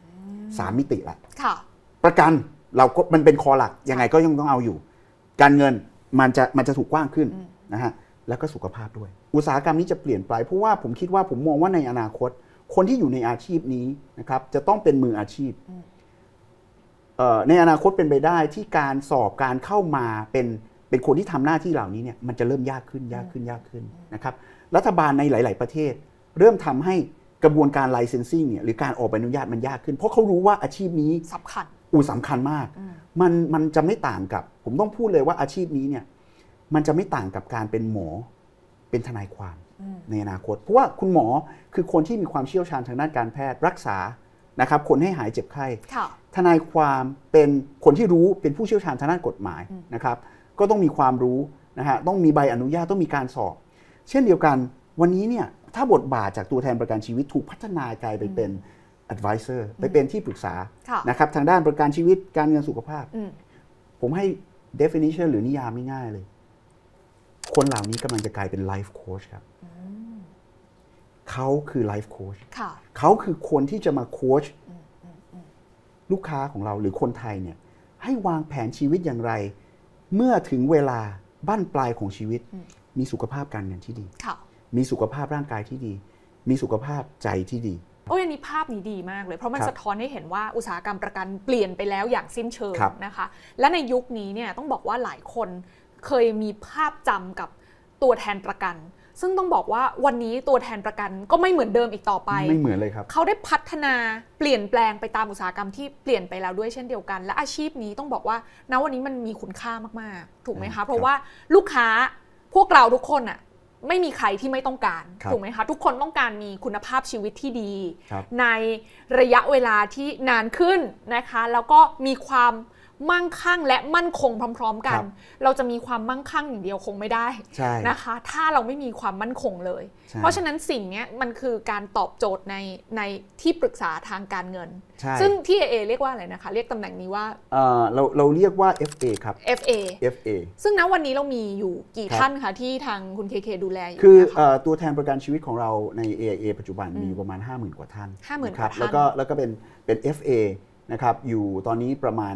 3 มิติละประกันเราก็มันเป็นคอหลักยังไงก็ยังต้องเอาอยู่การเงินมันจะถูกกว้างขึ้นนะฮะแล้วก็สุขภาพด้วยอุตสาหกรรมนี้จะเปลี่ยนไปเพราะว่าผมคิดว่าผมมองว่าในอนาคตคนที่อยู่ในอาชีพนี้นะครับจะต้องเป็นมืออาชีพในอนาคตเป็นไปได้ที่การสอบการเข้ามาเป็นคนที่ทำหน้าที่เหล่านี้เนี่ยมันจะเริ่มยากขึ้นนะครับรัฐบาลในหลายๆประเทศเริ่มทำให้กระบวนการ licensing เนี่ยหรือการออกใบอนุญาตมันยากขึ้นเพราะเขารู้ว่าอาชีพนี้สำคัญสำคัญมากมันจะไม่ต่างกับผมต้องพูดเลยว่าอาชีพนี้เนี่ยมันจะไม่ต่างกับการเป็นหมอเป็นทนายความในอนาคตเพราะว่าคุณหมอคือคนที่มีความเชี่ยวชาญทางด้านการแพทย์รักษานะครับคนให้หายเจ็บไข้ทนายความเป็นคนที่รู้เป็นผู้เชี่ยวชาญทางด้านกฎหมายนะครับก็ต้องมีความรู้นะฮะต้องมีใบอนุญาตต้องมีการสอบเช่นเดียวกันวันนี้เนี่ยถ้าบทบาทจากตัวแทนประกันชีวิตถูกพัฒนากลายไปเป็น advisor ไปเป็นที่ปรึกษานะครับทางด้านประกันชีวิตการเงินสุขภาพผมให้ definition หรือนิยามไม่ง่ายเลยคนเหล่านี้กำลังจะกลายเป็น life coach ครับเขาคือ life coach เขาคือคนที่จะมาโค้ชลูกค้าของเราหรือคนไทยเนี่ยให้วางแผนชีวิตอย่างไรเมื่อถึงเวลาบั้นปลายของชีวิตมีสุขภาพการเงินที่ดีมีสุขภาพร่างกายที่ดีมีสุขภาพใจที่ดีอันนี้ภาพนี้ดีมากเลยเพราะมันสะท้อนให้เห็นว่าอุตสาหกรรมประกันเปลี่ยนไปแล้วอย่างสิ้นเชิงนะคะและในยุคนี้เนี่ยต้องบอกว่าหลายคนเคยมีภาพจำกับตัวแทนประกันซึ่งต้องบอกว่าวันนี้ตัวแทนประกันก็ไม่เหมือนเดิมอีกต่อไปไม่เหมือนเลยครับเขาได้พัฒนาเปลี่ยนแปลงไปตามอุตสาหกรรมที่เปลี่ยนไปแล้วด้วยเช่นเดียวกันและอาชีพนี้ต้องบอกว่าณวันนี้มันมีคุณค่ามากๆถูกไหมคะเพราะว่าลูกค้าพวกเราทุกคนอ่ะไม่มีใครที่ไม่ต้องการถูกไหมคะทุกคนต้องการมีคุณภาพชีวิตที่ดีในระยะเวลาที่นานขึ้นนะคะแล้วก็มีความมั่งคั่งและมั่นคงพร้อมๆกันเราจะมีความมั่งคั่งอย่างเดียวคงไม่ได้นะคะถ้าเราไม่มีความมั่นคงเลยเพราะฉะนั้นสิ่งนี้มันคือการตอบโจทย์ในที่ปรึกษาทางการเงินซึ่งที่ AA เรียกว่าอะไรนะคะเรียกตำแหน่งนี้ว่าเราเรียกว่า FA ครับ FA ซึ่งณวันนี้เรามีอยู่กี่ท่านคะที่ทางคุณ KK ดูแลอยู่คือตัวแทนประกันชีวิตของเราใน AIA ปัจจุบันมีประมาณ 50,000 กว่าท่าน 50,000 กว่าท่านแล้วก็เป็น FAนะครับอยู่ตอนนี้ประมาณ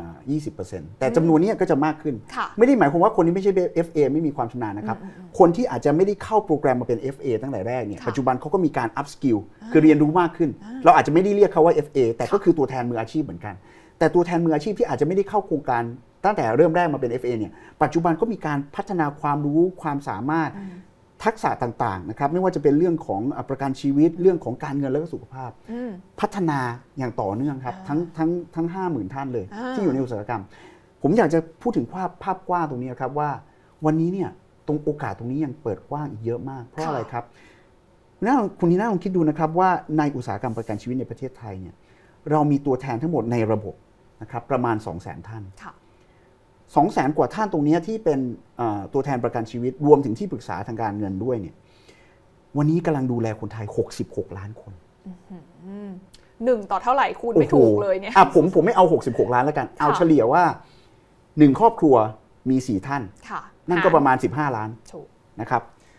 20% แต่จำนวนนี้ก็จะมากขึ้นไม่ได้หมายความว่าคนที่ไม่ใช่ FA ไม่มีความชำนาญนะครับคนที่อาจจะไม่ได้เข้าโปรแกรมมาเป็น FA ตั้งแต่แรกเนี่ยปัจจุบันเขาก็มีการ up skill คือเรียนรู้มากขึ้นเราอาจจะไม่ได้เรียกเขาว่า FA แต่ก็คือตัวแทนมืออาชีพเหมือนกันแต่ตัวแทนมืออาชีพที่อาจจะไม่ได้เข้าโครงการตั้งแต่เริ่มแรกมาเป็น FA เนี่ยปัจจุบันก็มีการพัฒนาความรู้ความสามารถททักษะต่างๆนะครับไม่ว่าจะเป็นเรื่องของประกันชีวิตเรื่องของการเงินและก็สุขภาพพัฒนาอย่างต่อเนื่องครับทั้ง 50,000 ท่านเลยที่อยู่ในอุตสาหกรรมผมอยากจะพูดถึงภาพกว้างตรงนี้ครับว่าวันนี้เนี่ยตรงโอกาสตรงนี้ยังเปิดกว้างอีกเยอะมากเพราะอะไรครับคุณนีน่าลองคิดดูนะครับว่าในอุตสาหกรรมประกันชีวิตในประเทศไทยเนี่ยเรามีตัวแทนทั้งหมดในระบบนะครับประมาณ 200,000 ท่าน200,000 กว่าท่านตรงนี้ที่เป็นตัวแทนประกันชีวิตรวมถึงที่ปรึกษาทางการเงินด้วยเนี่ยวันนี้กำลังดูแลคนไทย66 ล้านคน 1ต่อเท่าไหร่คูณไม่ถูกเลยเนี่ยผมไม่เอา66 ล้านแล้วกันเอาเฉลี่ยว่า1ครอบครัวมี4ท่านนั่นก็ประมาณ15 ล้านนะครับ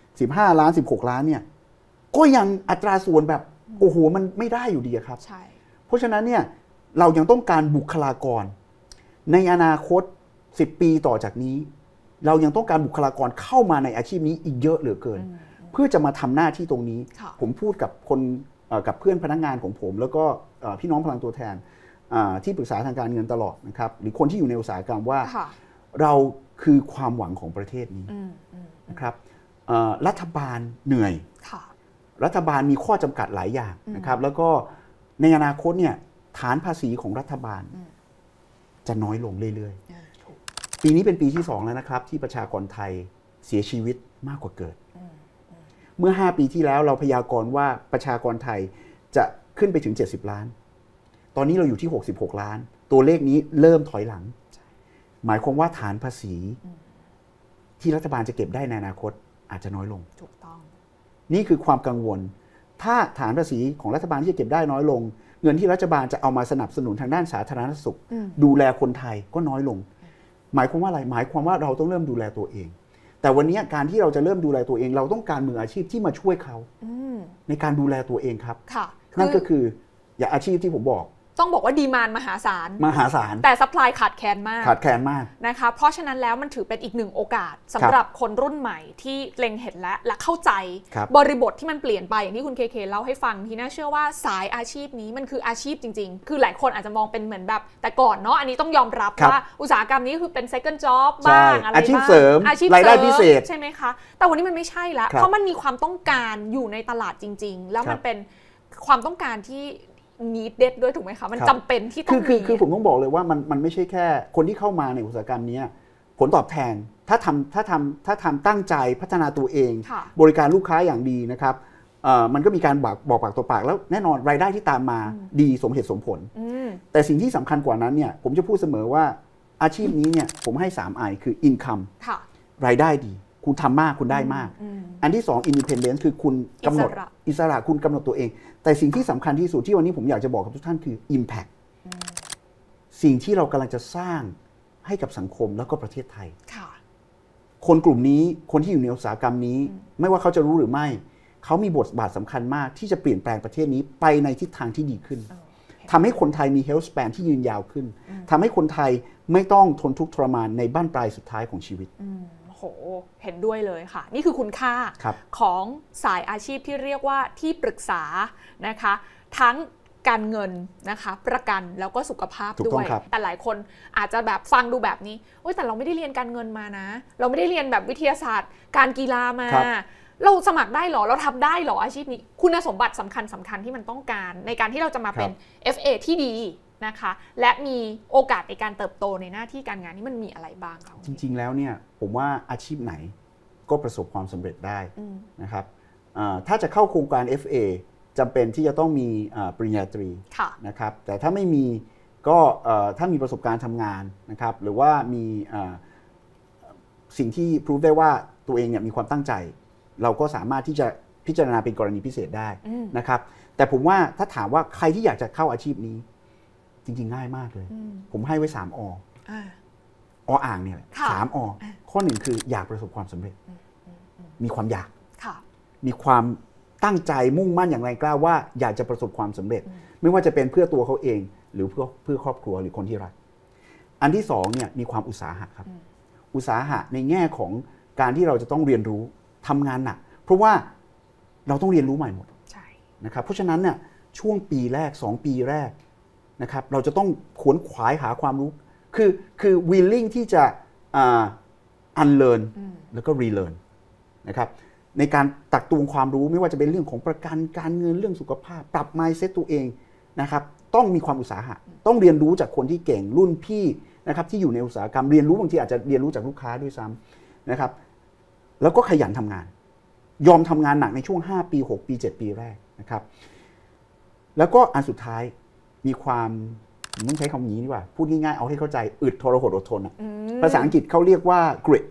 15 ล้าน16 ล้านเนี่ยก็ยังอัตราส่วนแบบโอ้โหมันไม่ได้อยู่ดีครับเพราะฉะนั้นเนี่ยเรายังต้องการบุคลากรในอนาคต10 ปีต่อจากนี้เรายังต้องการบุคลากรเข้ามาในอาชีพนี้อีกเยอะเหลือเกินเพื่อจะมาทำหน้าที่ตรงนี้ผมพูดกับกับเพื่อนพนักงานของผมแล้วก็พี่น้องพลังตัวแทนที่ปรึกษาทางการเงินตลอดนะครับหรือคนที่อยู่ในอุตสาหกรรมว่าเราคือความหวังของประเทศนี้นะครับรัฐบาลเหนื่อยรัฐบาลมีข้อจำกัดหลายอย่างนะครับแล้วก็ในอนาคตเนี่ยฐานภาษีของรัฐบาลจะน้อยลงเรื่อยๆปีนี้เป็นปีที่2แล้วนะครับที่ประชากรไทยเสียชีวิตมากกว่าเกิดเมื่อ5 ปีที่แล้วเราพยากรณ์ว่าประชากรไทยจะขึ้นไปถึง70 ล้านตอนนี้เราอยู่ที่66 ล้านตัวเลขนี้เริ่มถอยหลังหมายความว่าฐานภาษีที่รัฐบาลจะเก็บได้ในอนาคตอาจจะน้อยลงถูกต้องนี่คือความกังวลถ้าฐานภาษีของรัฐบาลที่จะเก็บได้น้อยลงเงินที่รัฐบาลจะเอามาสนับสนุนทางด้านสาธารณสุขดูแลคนไทยก็น้อยลงหมายความว่าอะไรหมายความว่าเราต้องเริ่มดูแลตัวเองแต่วันนี้การที่เราจะเริ่มดูแลตัวเองเราต้องการมืออาชีพที่มาช่วยเขาในการดูแลตัวเองครับนั่นก็คืออย่างอาชีพที่ผมบอกต้องบอกว่าดีมานด์มหาศาลแต่ซัพพลายขาดแคลนมากนะคะเพราะฉะนั้นแล้วมันถือเป็นอีกหนึ่งโอกาสสำหรับคนรุ่นใหม่ที่เล็งเห็นและเข้าใจบริบทที่มันเปลี่ยนไปอย่างที่คุณเคเล่าให้ฟังที่น่าเชื่อว่าสายอาชีพนี้มันคืออาชีพจริงๆคือหลายคนอาจจะมองเป็นเหมือนแบบแต่ก่อนเนาะอันนี้ต้องยอมรับว่าอุตสาหกรรมนี้คือเป็น second job บ้างอะไรบ้างอาชีพเสริมรายได้พิเศษใช่ไหมคะแต่วันนี้มันไม่ใช่ละเพราะมันมีความต้องการอยู่ในตลาดจริงๆแล้วมันเป็นความต้องการที่needed ด้วยถูกไหมคะมันจำเป็นที่ต้องมีคือผมต้องบอกเลยว่ามันไม่ใช่แค่คนที่เข้ามาในอุตสาหกรรมนี้ผลตอบแทนถ้าทำตั้งใจพัฒนาตัวเองบริการลูกค้าอย่างดีนะครับมันก็มีการบอกปากต่อปากแล้วแน่นอนรายได้ที่ตามมาดีสมเหตุสมผลแต่สิ่งที่สำคัญกว่านั้นเนี่ยผมจะพูดเสมอว่าอาชีพนี้เนี่ยผมให้3 I คือ income รายได้ดีคุณทำมากคุณได้มากอันที่2 independence คือคุณกำหนดอิสระคุณกำหนดตัวเองแต่สิ่งที่สำคัญที่สุดที่วันนี้ผมอยากจะบอกกับทุกท่านคือ impact สิ่งที่เรากำลังจะสร้างให้กับสังคมแล้วก็ประเทศไทยคนกลุ่มนี้คนที่อยู่ในอุตสาหกรรมนี้ไม่ว่าเขาจะรู้หรือไม่เขามีบทบาทสำคัญมากที่จะเปลี่ยนแปลงประเทศนี้ไปในทิศทางที่ดีขึ้นทำให้คนไทยมี health span ที่ยืนยาวขึ้นทำให้คนไทยไม่ต้องทนทุกข์ทรมานในบั้นปลายสุดท้ายของชีวิตโหเห็นด้วยเลยค่ะนี่คือคุณค่าของสายอาชีพที่เรียกว่าที่ปรึกษานะคะทั้งการเงินนะคะประกันแล้วก็สุขภาพด้วยแต่หลายคนอาจจะแบบฟังดูแบบนี้แต่เราไม่ได้เรียนการเงินมานะเราไม่ได้เรียนแบบวิทยาศาสตร์การกีฬามาเราสมัครได้หรอเราทำได้หรออาชีพนี้คุณสมบัติสำคัญที่มันต้องการในการที่เราจะมาเป็น FA ที่ดีนะคะและมีโอกาสในการเติบโตในหน้าที่การงานนี้มันมีอะไรบ้างคะจริงๆแล้วเนี่ยผมว่าอาชีพไหนก็ประสบความสำเร็จได้นะครับถ้าจะเข้าโครงการ FA จำเป็นที่จะต้องมีปริญญาตรีนะครับแต่ถ้าไม่มีก็ถ้ามีประสบการณ์ทำงานนะครับหรือว่ามีสิ่งที่พิสูจได้ว่าตัวเองเนี่ยมีความตั้งใจเราก็สามารถที่จะพิจารณาเป็นกรณีพิเศษได้นะครับแต่ผมว่าถ้าถามว่าใครที่อยากจะเข้าอาชีพนี้จริงๆง่ายมากเลยผมให้ไว้3 ออ่างเนี่ย3 อข้อ1คืออยากประสบความสำเร็จมีความอยากมีความตั้งใจมุ่งมั่นอย่างแรงกล้าว่าอยากจะประสบความสำเร็จไม่ว่าจะเป็นเพื่อตัวเขาเองหรือเพื่อครอบครัวหรือคนที่รักอันที่2เนี่ยมีความอุตสาหะครับอุตสาหะในแง่ของการที่เราจะต้องเรียนรู้ทำงานหนักเพราะว่าเราต้องเรียนรู้ใหม่หมดนะครับเพราะฉะนั้นเนี่ยช่วงปีแรก2 ปีแรกนะครับเราจะต้องขวนขวายหาความรู้คือ willing ที่จะunlearn แล้วก็ relearn นะครับในการตักตวงความรู้ไม่ว่าจะเป็นเรื่องของประกันการเงินเรื่องสุขภาพปรับ mindset ตัวเองนะครับต้องมีความอุตสาหะต้องเรียนรู้จากคนที่เก่งรุ่นพี่นะครับที่อยู่ในอุตสาหกรรมเรียนรู้บางทีอาจจะเรียนรู้จากลูกค้าด้วยซ้ำนะครับแล้วก็ขยันทำงานยอมทำงานหนักในช่วง5ปี6ปี7ปีแรกนะครับแล้วก็อันสุดท้ายมีความต้องใช้คำนี้ดีกว่าพูดง่ายๆเอาให้เข้าใจอึดทรหดอดทนภาษาอังกฤษเขาเรียกว่า grit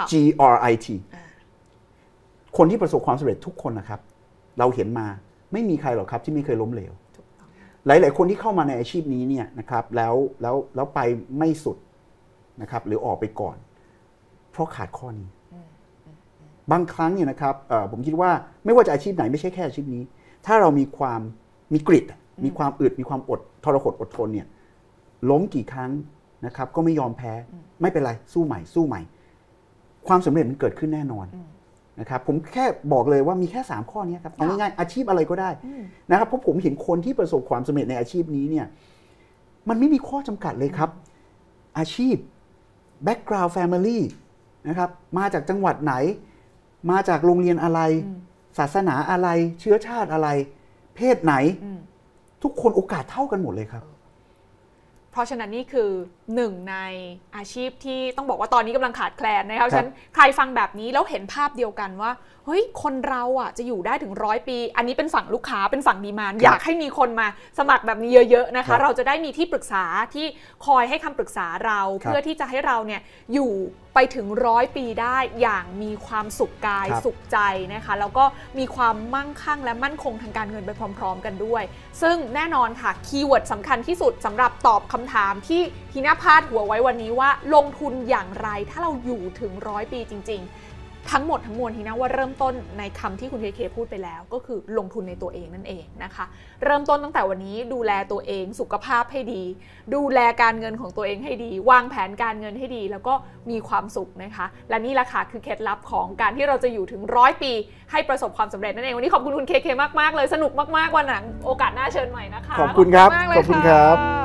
G-R-I-T คนที่ประสบความสำเร็จทุกคนนะครับเราเห็นมาไม่มีใครหรอกครับที่ไม่เคยล้มเหลวหลายๆคนที่เข้ามาในอาชีพนี้เนี่ยนะครับแล้วไปไม่สุดนะครับหรือออกไปก่อนเพราะขาดข้อนี้บางครั้งเนี่ยนะครับผมคิดว่าไม่ว่าจะอาชีพไหนไม่ใช่แค่อาชีพนี้ถ้าเรามีกริดมีความอึดมีความอดทรหดอดทนเนี่ยล้มกี่ครั้งนะครับก็ไม่ยอมแพ้ไม่เป็นไรสู้ใหม่ความสำเร็จมันเกิดขึ้นแน่นอนนะครับผมแค่บอกเลยว่ามีแค่3ข้อนี้ครับเอาง่ายๆอาชีพอะไรก็ได้นะครับเพราะผมเห็นคนที่ประสบความสำเร็จในอาชีพนี้เนี่ยมันไม่มีข้อจำกัดเลยครับอาชีพ background family นะครับมาจากจังหวัดไหนมาจากโรงเรียนอะไรศาสนาอะไรเชื้อชาติอะไรเพศไหนทุกคนโอกาสเท่ากันหมดเลยครับเพราะฉะนั้นนี่คือหนึ่งในอาชีพที่ต้องบอกว่าตอนนี้กำลังขาดแคลนนะครับฉะนั้นใครฟังแบบนี้แล้วเห็นภาพเดียวกันว่าเฮ้ยคนเราอ่ะจะอยู่ได้ถึง100 ปีอันนี้เป็นฝั่งลูกค้าเป็นฝั่งดีมานด์อยากให้มีคนมาสมัครแบบนี้เยอะๆนะคะเราจะได้มีที่ปรึกษาที่คอยให้คำปรึกษาเราเพื่อที่จะให้เราเนี่ยอยู่ไปถึง100 ปีได้อย่างมีความสุขกายสุขใจนะคะแล้วก็มีความมั่งคั่งและมั่นคงทางการเงินไปพร้อมๆกันด้วยซึ่งแน่นอนค่ะคีย์เวิร์ดสำคัญที่สุดสำหรับตอบคำถามที่ทีน่าพาดหัวไว้วันนี้ว่าลงทุนอย่างไรถ้าเราอยู่ถึง100 ปีจริงๆทั้งหมดทั้งมวลทีน่าว่าเริ่มต้นในคำที่คุณเคพูดไปแล้วก็คือลงทุนในตัวเองนั่นเองนะคะเริ่มต้นตั้งแต่วันนี้ดูแลตัวเองสุขภาพให้ดีดูแลการเงินของตัวเองให้ดีวางแผนการเงินให้ดีแล้วก็มีความสุขนะคะและนี่แหละค่ะคือเคล็ดลับของการที่เราจะอยู่ถึง100 ปีให้ประสบความสำเร็จนั่นเองวันนี้ขอบคุณคุณเคมากๆเลยสนุกมากๆวันหลังโอกาสหน้าเชิญใหม่นะคะขอบคุณครับขอบคุณครับ